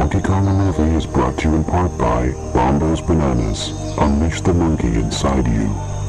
Donkey Kong the Movie is brought to you in part by Bombo's Bananas. Unleash the monkey inside you.